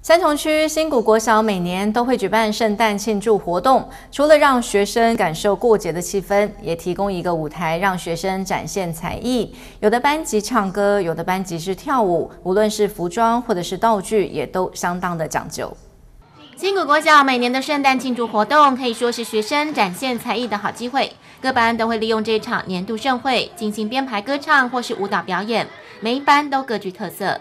三重区新谷国小每年都会举办圣诞庆祝活动，除了让学生感受过节的气氛，也提供一个舞台让学生展现才艺。有的班级唱歌，有的班级是跳舞，无论是服装或者是道具，也都相当的讲究。 新谷国小每年的圣诞庆祝活动可以说是学生展现才艺的好机会，各班都会利用这场年度盛会进行编排歌唱或是舞蹈表演，每一班都各具特色。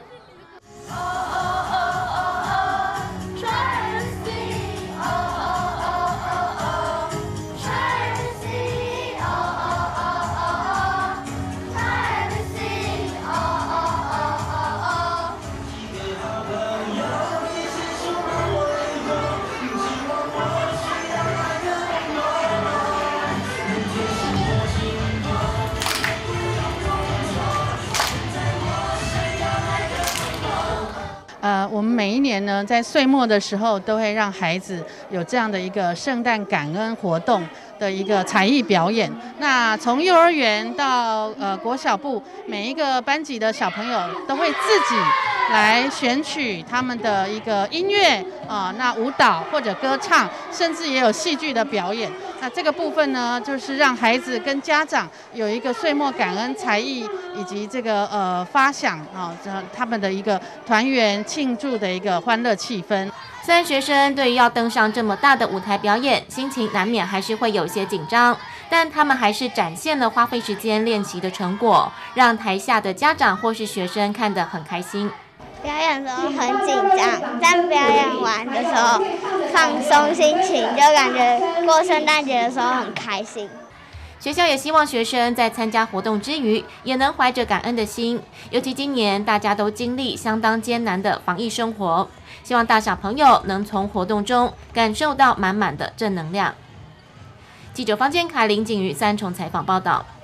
我们每一年呢，在岁末的时候，都会让孩子有这样的一个圣诞感恩活动的一个才艺表演。那从幼儿园到国小部，每一个班级的小朋友都会自己来选取他们的一个音乐那舞蹈或者歌唱，甚至也有戏剧的表演。那这个部分呢，就是让孩子跟家长有一个岁末感恩才艺以及这个发想他们的一个团圆庆祝的一个欢乐气氛。 虽然学生对于要登上这么大的舞台表演，心情难免还是会有些紧张，但他们还是展现了花费时间练习的成果，让台下的家长或是学生看得很开心。 表演的时候很紧张，但表演完的时候放松心情，就感觉过圣诞节的时候很开心。 学校也希望学生在参加活动之余，也能怀着感恩的心。尤其今年大家都经历相当艰难的防疫生活，希望大小朋友能从活动中感受到满满的正能量。记者方建凯、林景瑜三重采访报道。